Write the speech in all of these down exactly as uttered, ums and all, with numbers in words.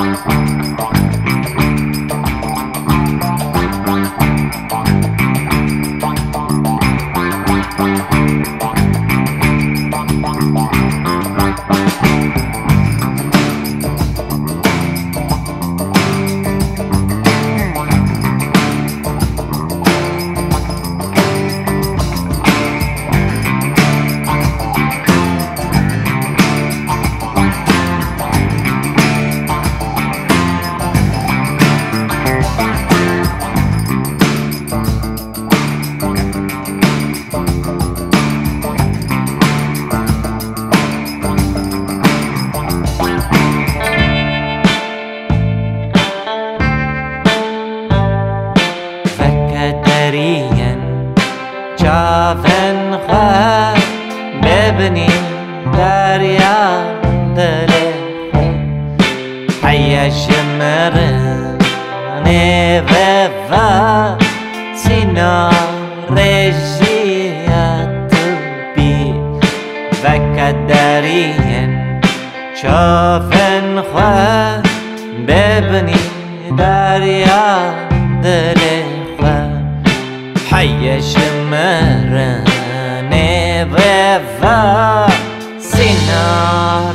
چاوین خواه ببینی دریا دل حیش مرنه و و سینا رجیت بی و کدرین چاوین خواه ببینی دریا دل حیش مرنه و و سینا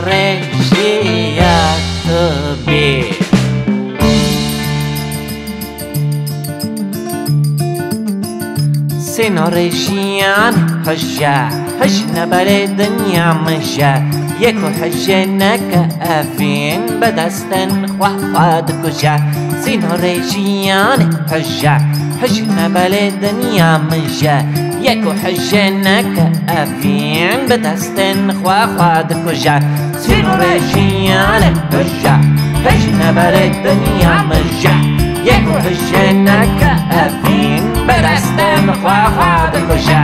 رجیت بی سینا رجیان حجه حج نبر دنیا مجه یکو حجه نکه افین بدستن خواه خواد کجه سینا رجیان حجه حج نبل دنیا مجه یکو حج نک افین بدستن خواه خواد کجه سینو رجیان حجه حج نبل دنیا مجه یکو حج نک افین بدستن خواه خواد کجه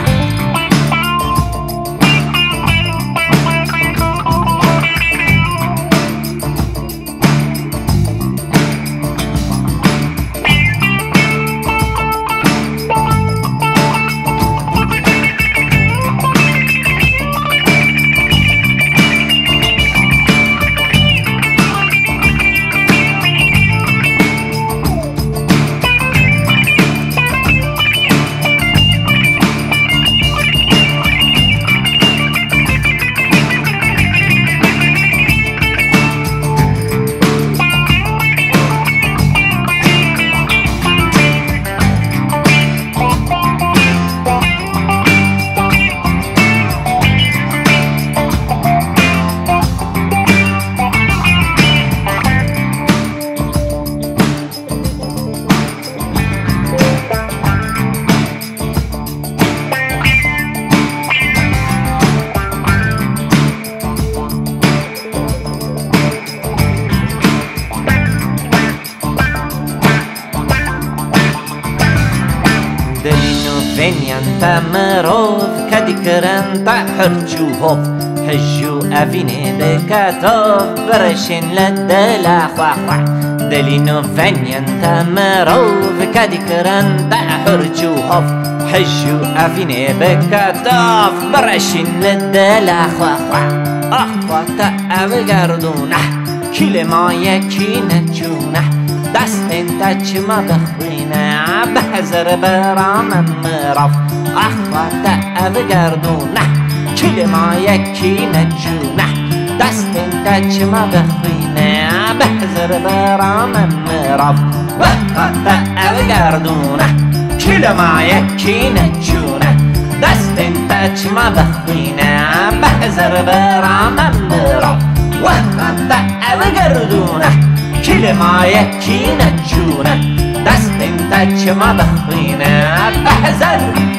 فنيان تمروف كدكرن تحرجو هوف حجو أفيني بكاتوف برشن للدلا خواخوا دلينو فنيان تمروف كدكرن تحرجو هوف حجو أفيني بكاتوف برشن للدلا خواخوا أخوا تأبقردونه كل ما يكي نجونه دستن تجمع بخوينه بحذر برام مرف أخوة أفقردونه كل ما يكي نجونه دستن تجمع بخوينه بحذر برام مرف أخوة أفقردونه كل ما يكي نجونه دستن تجمع بخوينه بحذر برام مرف أخوة أفقردونه كل ما يكي نجونه دستن تجمع بخوينه بحذر